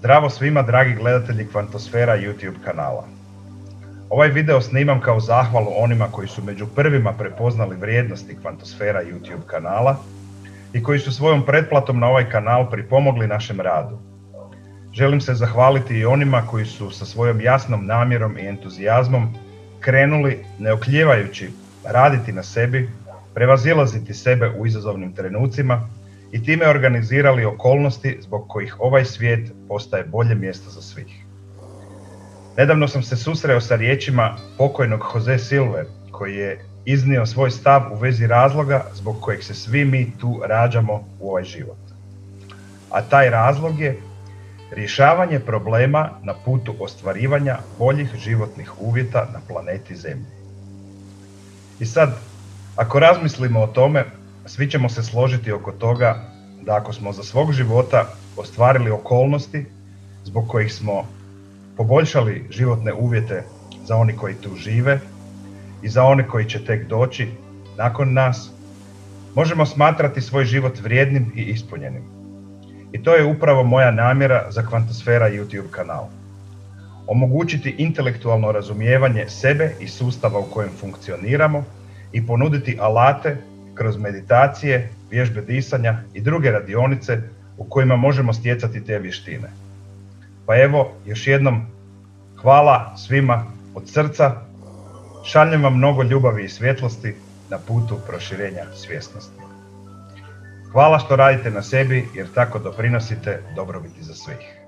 Zdravo svima dragi gledatelji Kvantosfera YouTube kanala. Ovaj video snimam kao zahvalu onima koji su među prvima prepoznali vrijednosti Kvantosfera YouTube kanala i koji su svojom pretplatom na ovaj kanal pripomogli našem radu. Želim se zahvaliti i onima koji su sa svojom jasnom namjerom i entuzijazmom krenuli, ne oklijevajući, raditi na sebi, prevazilaziti sebe u izazovnim trenucima i time organizirali okolnosti zbog kojih ovaj svijet postaje bolje mjesto za svih. Nedavno sam se susreo sa riječima pokojnog Jose Silve, koji je iznio svoj stav u vezi razloga zbog kojeg se svi mi tu rađamo u ovaj život. A taj razlog je rješavanje problema na putu ostvarivanja boljih životnih uvjeta na planeti Zemlji. I sad, ako razmislimo o tome, svi ćemo se složiti oko toga da ako smo za svog života ostvarili okolnosti zbog kojih smo poboljšali životne uvjete za oni koji tu žive i za oni koji će tek doći nakon nas, možemo smatrati svoj život vrijednim i ispunjenim. I to je upravo moja namjera za Kvantosfera YouTube kanal. Omogućiti intelektualno razumijevanje sebe i sustava u kojem funkcioniramo i ponuditi alate kroz meditacije, vježbe disanja i druge radionice u kojima možemo stjecati te vještine. Pa evo, još jednom hvala svima od srca, šaljem vam mnogo ljubavi i svjetlosti na putu proširenja svjesnosti. Hvala što radite na sebi jer tako doprinosite dobrobiti za svih.